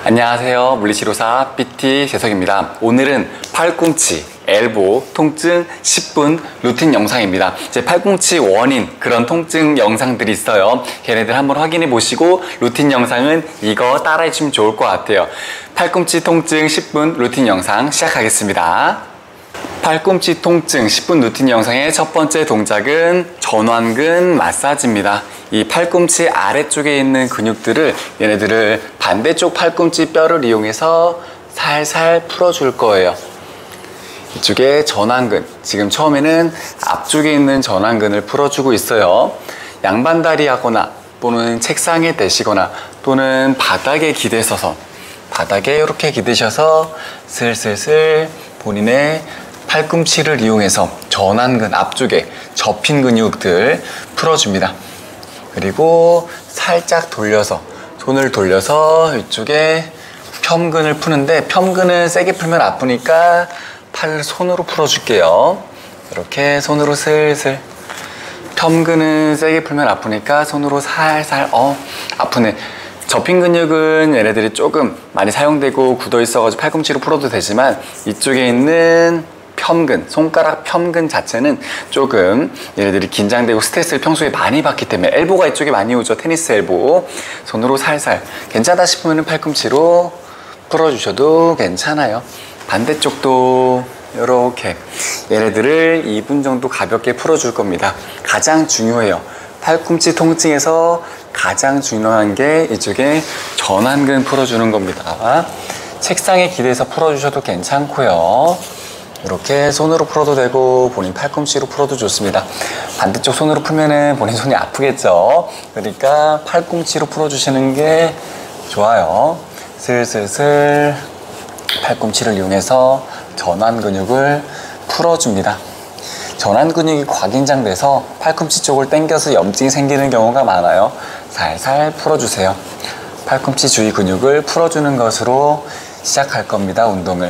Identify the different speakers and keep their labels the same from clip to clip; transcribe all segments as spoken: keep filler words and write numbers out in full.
Speaker 1: 안녕하세요. 물리치료사 피티 재석입니다. 오늘은 팔꿈치, 엘보 통증 십 분 루틴 영상입니다. 제 팔꿈치 원인 그런 통증 영상들이 있어요. 걔네들 한번 확인해 보시고 루틴 영상은 이거 따라해 주시면 좋을 것 같아요. 팔꿈치 통증 십 분 루틴 영상 시작하겠습니다. 팔꿈치 통증 십 분 루틴 영상의 첫 번째 동작은 전완근 마사지입니다. 이 팔꿈치 아래쪽에 있는 근육들을 얘네들을 반대쪽 팔꿈치 뼈를 이용해서 살살 풀어줄 거예요. 이쪽에 전완근, 지금 처음에는 앞쪽에 있는 전완근을 풀어주고 있어요. 양반다리 하거나 또는 책상에 대시거나 또는 바닥에 기대서서 바닥에 이렇게 기대셔서 슬슬슬 본인의 팔꿈치를 이용해서 전완근 앞쪽에 접힌 근육들 풀어줍니다. 그리고 살짝 돌려서 손을 돌려서 이쪽에 편근을 푸는데 편근을 세게 풀면 아프니까 팔을 손으로 풀어줄게요. 이렇게 손으로 슬슬 편근은 세게 풀면 아프니까 손으로 살살 어 아프네. 접힌 근육은 얘네들이 조금 많이 사용되고 굳어 있어가지고 팔꿈치로 풀어도 되지만 이쪽에 있는 편근, 손가락 편근 자체는 조금 얘네들이 긴장되고 스트레스를 평소에 많이 받기 때문에 엘보가 이쪽에 많이 오죠. 테니스 엘보. 손으로 살살 괜찮다 싶으면 팔꿈치로 풀어주셔도 괜찮아요. 반대쪽도 이렇게 얘네들을 이 분 정도 가볍게 풀어줄 겁니다. 가장 중요해요. 팔꿈치 통증에서 가장 중요한 게 이쪽에 전완근 풀어주는 겁니다. 책상에 기대서 풀어주셔도 괜찮고요. 이렇게 손으로 풀어도 되고 본인 팔꿈치로 풀어도 좋습니다. 반대쪽 손으로 풀면은 본인 손이 아프겠죠. 그러니까 팔꿈치로 풀어주시는 게 좋아요. 슬슬슬 팔꿈치를 이용해서 전완 근육을 풀어줍니다. 전완 근육이 과긴장돼서 팔꿈치 쪽을 당겨서 염증이 생기는 경우가 많아요. 살살 풀어주세요. 팔꿈치 주위 근육을 풀어주는 것으로 시작할 겁니다. 운동을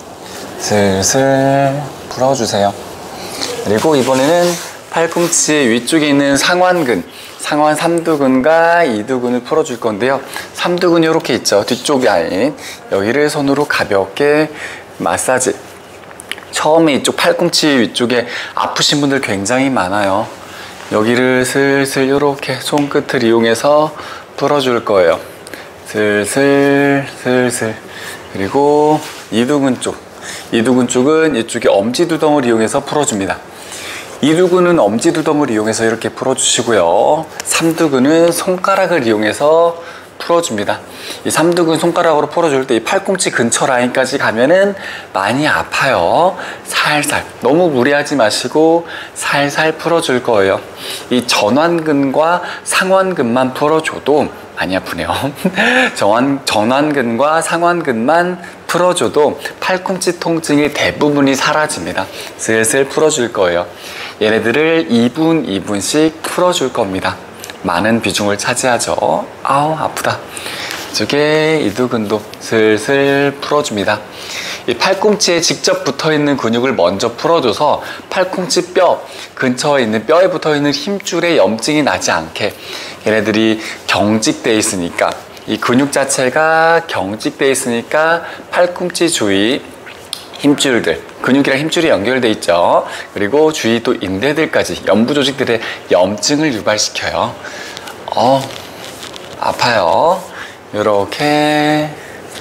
Speaker 1: 슬슬 풀어주세요. 그리고 이번에는 팔꿈치 위쪽에 있는 상완근, 상완 삼두근과 이두근을 풀어줄 건데요. 삼두근이 이렇게 있죠. 뒤쪽 라인. 여기를 손으로 가볍게 마사지. 처음에 이쪽 팔꿈치 위쪽에 아프신 분들 굉장히 많아요. 여기를 슬슬 이렇게 손끝을 이용해서 풀어줄 거예요. 슬슬 슬슬. 그리고 이두근 쪽. 이두근 쪽은 이쪽에 엄지두덩을 이용해서 풀어줍니다. 이두근은 엄지두덩을 이용해서 이렇게 풀어주시고요. 삼두근은 손가락을 이용해서 풀어줍니다. 이 삼두근 손가락으로 풀어줄 때 이 팔꿈치 근처 라인까지 가면은 많이 아파요. 살살 너무 무리하지 마시고 살살 풀어줄 거예요. 이 전완근과 상완근만 풀어줘도 많이 아프네요. 전완, 전완근과 상완근만 풀어줘도 팔꿈치 통증의 대부분이 사라집니다. 슬슬 풀어줄 거예요. 얘네들을 이 분 이 분씩 풀어줄 겁니다. 많은 비중을 차지하죠. 아우 아프다. 이쪽에 이두근도 슬슬 풀어줍니다. 이 팔꿈치에 직접 붙어있는 근육을 먼저 풀어줘서 팔꿈치 뼈 근처에 있는 뼈에 붙어있는 힘줄에 염증이 나지 않게 얘네들이 경직돼 있으니까 이 근육 자체가 경직돼 있으니까 팔꿈치 주위 힘줄들, 근육이랑 힘줄이 연결돼 있죠. 그리고 주위 또 인대들까지 연부 조직들의 염증을 유발시켜요. 어, 아파요. 이렇게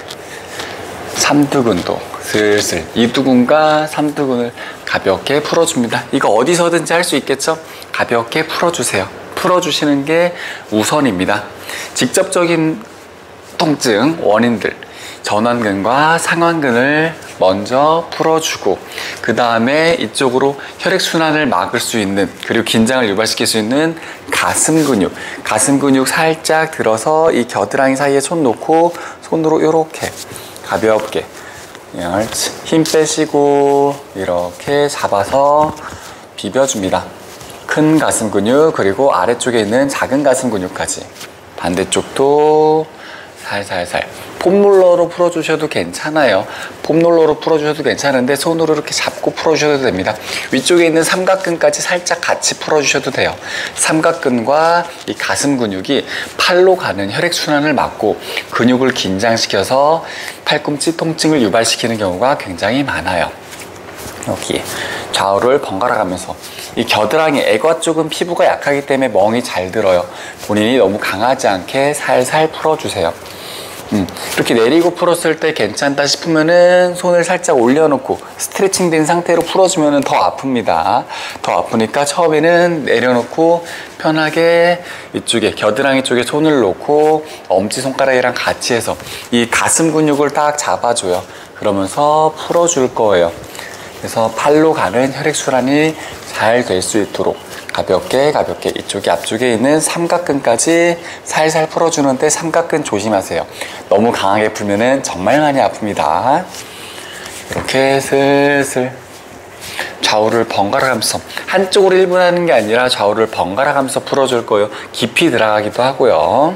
Speaker 1: 삼두근도 슬슬 이두근과 삼두근을 가볍게 풀어줍니다. 이거 어디서든지 할 수 있겠죠? 가볍게 풀어주세요. 풀어주시는 게 우선입니다. 직접적인 통증 원인들 전완근과 상완근을 먼저 풀어주고 그 다음에 이쪽으로 혈액순환을 막을 수 있는 그리고 긴장을 유발시킬 수 있는 가슴 근육 가슴 근육 살짝 들어서 이 겨드랑이 사이에 손 놓고 손으로 이렇게 가볍게 힘 빼시고 이렇게 잡아서 비벼줍니다. 큰 가슴 근육 그리고 아래쪽에 있는 작은 가슴 근육까지 반대쪽도 살살살 폼롤러로 풀어주셔도 괜찮아요. 폼롤러로 풀어주셔도 괜찮은데 손으로 이렇게 잡고 풀어주셔도 됩니다. 위쪽에 있는 삼각근까지 살짝 같이 풀어주셔도 돼요. 삼각근과 이 가슴 근육이 팔로 가는 혈액순환을 막고 근육을 긴장시켜서 팔꿈치 통증을 유발시키는 경우가 굉장히 많아요. 여기 좌우를 번갈아 가면서 이 겨드랑이, 애과 쪽은 피부가 약하기 때문에 멍이 잘 들어요. 본인이 너무 강하지 않게 살살 풀어주세요. 음, 이렇게 내리고 풀었을 때 괜찮다 싶으면은 손을 살짝 올려놓고 스트레칭 된 상태로 풀어주면 더 아픕니다. 더 아프니까 처음에는 내려놓고 편하게 이쪽에 겨드랑이 쪽에 손을 놓고 엄지손가락이랑 같이 해서 이 가슴 근육을 딱 잡아줘요. 그러면서 풀어줄 거예요. 그래서 팔로 가는 혈액순환이 잘 될 수 있도록 가볍게 가볍게 이쪽에 앞쪽에 있는 삼각근까지 살살 풀어주는데 삼각근 조심하세요. 너무 강하게 풀면은 정말 많이 아픕니다. 이렇게 슬슬 좌우를 번갈아 가면서, 한쪽으로 일 분 하는 게 아니라 좌우를 번갈아 가면서 풀어줄 거예요. 깊이 들어가기도 하고요.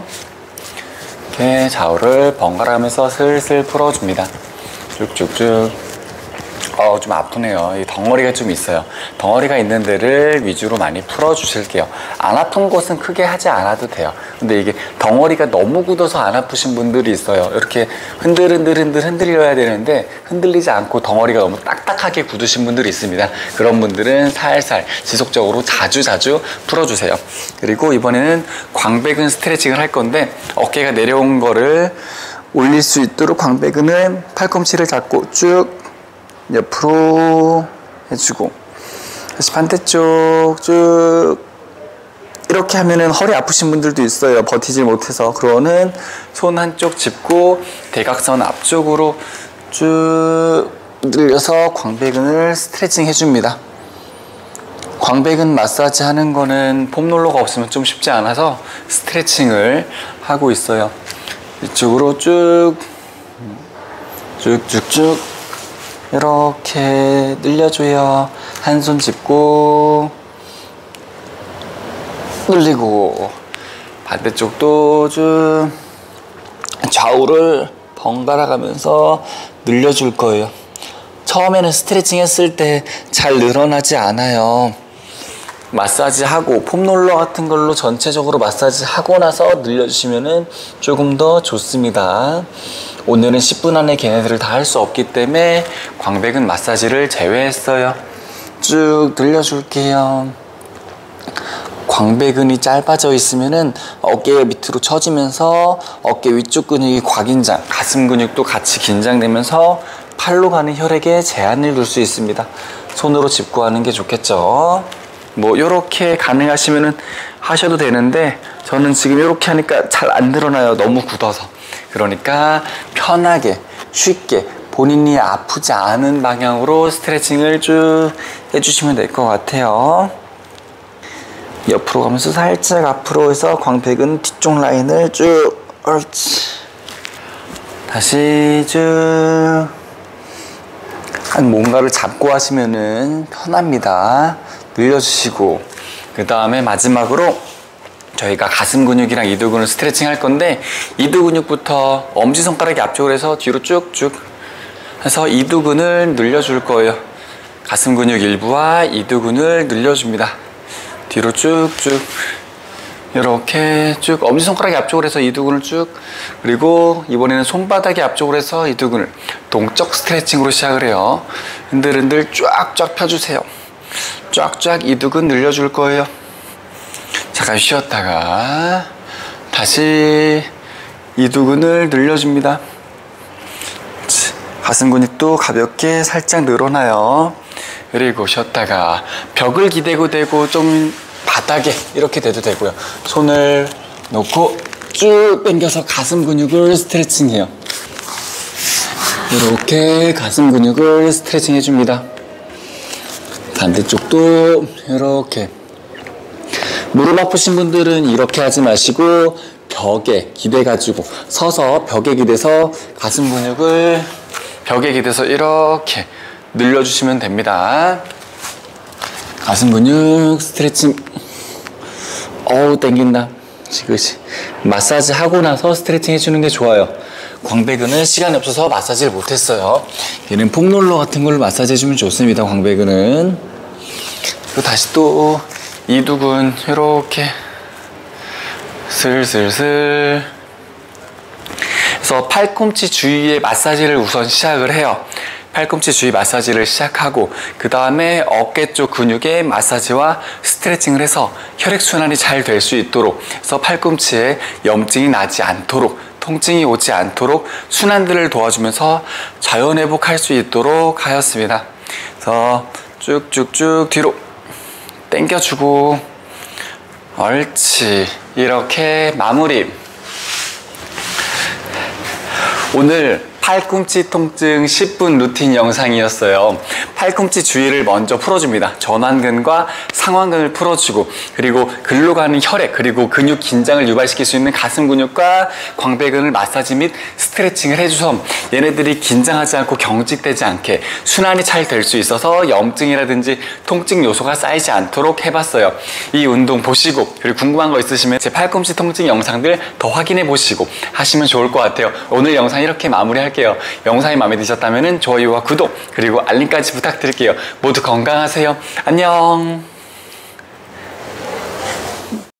Speaker 1: 이렇게 좌우를 번갈아 가면서 슬슬 풀어줍니다. 쭉쭉쭉. 어, 좀 아프네요. 이 덩어리가 좀 있어요. 덩어리가 있는 데를 위주로 많이 풀어 주실게요. 안 아픈 곳은 크게 하지 않아도 돼요. 근데 이게 덩어리가 너무 굳어서 안 아프신 분들이 있어요. 이렇게 흔들흔들 흔들 흔들려야 되는데 흔들리지 않고 덩어리가 너무 딱딱하게 굳으신 분들이 있습니다. 그런 분들은 살살 지속적으로 자주 자주 풀어주세요. 그리고 이번에는 광배근 스트레칭을 할 건데, 어깨가 내려온 거를 올릴 수 있도록 광배근은 팔꿈치를 잡고 쭉 옆으로 해주고, 다시 반대쪽 쭉. 이렇게 하면은 허리 아프신 분들도 있어요. 버티질 못해서. 그러는 손 한쪽 짚고 대각선 앞쪽으로 쭉 늘려서 광배근을 스트레칭 해줍니다. 광배근 마사지 하는 거는 폼롤러가 없으면 좀 쉽지 않아서 스트레칭을 하고 있어요. 이쪽으로 쭉 쭉쭉쭉 이렇게 늘려줘요. 한 손 짚고 늘리고, 반대쪽도 쭉 좌우를 번갈아 가면서 늘려줄 거예요. 처음에는 스트레칭 했을 때 잘 늘어나지 않아요. 마사지 하고 폼롤러 같은 걸로 전체적으로 마사지 하고 나서 늘려주시면은 조금 더 좋습니다. 오늘은 십 분 안에 걔네들을 다 할 수 없기 때문에 광배근 마사지를 제외했어요. 쭉 늘려줄게요. 광배근이 짧아져 있으면은 어깨 밑으로 처지면서 어깨 위쪽 근육이 과긴장, 가슴 근육도 같이 긴장되면서 팔로 가는 혈액에 제한을 둘 수 있습니다. 손으로 짚고 하는 게 좋겠죠. 뭐 요렇게 가능하시면은 하셔도 되는데, 저는 지금 이렇게 하니까 잘 안 늘어나요. 너무 굳어서. 그러니까 편하게 쉽게 본인이 아프지 않은 방향으로 스트레칭을 쭉 해주시면 될 것 같아요. 옆으로 가면서 살짝 앞으로 해서 광배근 뒤쪽 라인을 쭉. 옳지. 다시 쭉. 한 뭔가를 잡고 하시면은 편합니다. 늘려주시고, 그 다음에 마지막으로 저희가 가슴 근육이랑 이두 근을 스트레칭 할 건데, 이두 근육부터 엄지손가락이 앞쪽으로 해서 뒤로 쭉쭉 해서 이두 근을 늘려줄 거예요. 가슴 근육 일부와 이두 근을 늘려줍니다. 뒤로 쭉쭉 이렇게 쭉 엄지손가락이 앞쪽으로 해서 이두 근을 쭉, 그리고 이번에는 손바닥이 앞쪽으로 해서 이두 근을 동적 스트레칭으로 시작을 해요. 흔들흔들 쫙쫙 펴주세요. 쫙쫙 이두 근 늘려줄 거예요. 잠깐 쉬었다가 다시 이두 근을 늘려줍니다. 가슴 근육도 가볍게 살짝 늘어나요. 그리고 쉬었다가 벽을 기대고 대고 좀 바닥에 이렇게 대도 되고요. 손을 놓고 쭉 당겨서 가슴 근육을 스트레칭해요. 이렇게 가슴 근육을 스트레칭 해줍니다. 반대쪽도 이렇게. 무릎 아프신 분들은 이렇게 하지 마시고 벽에 기대가지고 서서 벽에 기대서 가슴 근육을 벽에 기대서 이렇게 늘려주시면 됩니다. 가슴 근육 스트레칭. 어우 땡긴다. 지그시 마사지 하고 나서 스트레칭 해주는 게 좋아요. 광배근은 시간이 없어서 마사지를 못했어요. 얘는 폼롤러 같은 걸로 마사지 해주면 좋습니다. 광배근은. 그리고 다시 또 이두근 이렇게 슬슬슬. 그래서 팔꿈치 주위에 마사지를 우선 시작을 해요. 팔꿈치 주위 마사지를 시작하고 그 다음에 어깨 쪽 근육에 마사지와 스트레칭을 해서 혈액순환이 잘 될 수 있도록, 그래서 팔꿈치에 염증이 나지 않도록, 통증이 오지 않도록 순환들을 도와주면서 자연회복할 수 있도록 하였습니다. 그래서 쭉쭉쭉 뒤로 당겨주고, 옳지. 이렇게 마무리. 오늘 팔꿈치 통증 십 분 루틴 영상이었어요. 팔꿈치 주위를 먼저 풀어줍니다. 전완근과 상완근을 풀어주고, 그리고 글로 가는 혈액, 그리고 근육 긴장을 유발시킬 수 있는 가슴 근육과 광배근을 마사지 및 스트레칭을 해줘서 얘네들이 긴장하지 않고 경직되지 않게 순환이 잘 될 수 있어서 염증이라든지 통증 요소가 쌓이지 않도록 해봤어요. 이 운동 보시고, 그리고 궁금한 거 있으시면 제 팔꿈치 통증 영상들 더 확인해 보시고 하시면 좋을 것 같아요. 오늘 영상 이렇게 마무리할게요. 영상이 마음에 드셨다면 좋아요와 구독, 그리고 알림까지 부탁드릴게요. 모두 건강하세요. 안녕.